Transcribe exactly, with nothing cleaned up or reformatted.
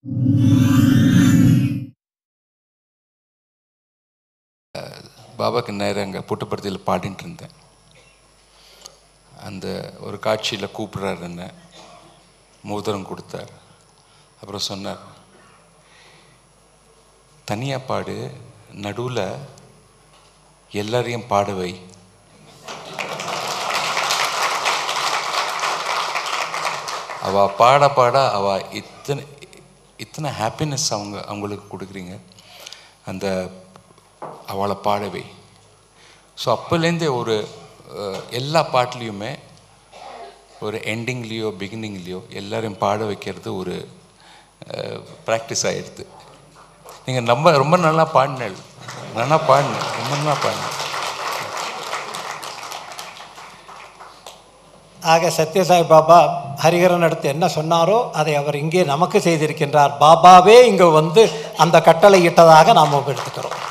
பாபாக்கு நேரம் அங்கே புட்டுப்படத்தில் பாடிட்டு இருந்தேன். அந்த ஒரு காட்சியில் கூப்பிட்றாரு, என்ன மோதிரம் கொடுத்தார். அப்புறம் சொன்னார், தனியாக பாடு, நடுவில் எல்லாரையும் பாடவை. அவள் பாட பாட அவள் இத்தனை இத்தனை ஹாப்பினஸ் அவங்க அவங்களுக்கு கொடுக்குறீங்க, அந்த அவளை பாடவை. ஸோ அப்போலேருந்தே ஒரு எல்லா பாட்டுலேயுமே ஒரு எண்டிங்லேயோ பிகினிங்லேயோ எல்லாரையும் பாட வைக்கிறது ஒரு ப்ராக்டிஸ் ஆகிடுது. நீங்கள் ரொம்ப ரொம்ப நல்லா பாடினேன், நல்லா பாடினேன், ரொம்ப நல்லா பாடினேன். ஆக சத்யசாய் பாபா ஹரிஹரன் அடுத்து என்ன சொன்னாரோ அதை அவர் இங்கே நமக்கு செய்திருக்கின்றார். பாபாவே இங்கே வந்து அந்த கட்டளை இட்டதாக நாம் எடுத்துக்கிறோம்.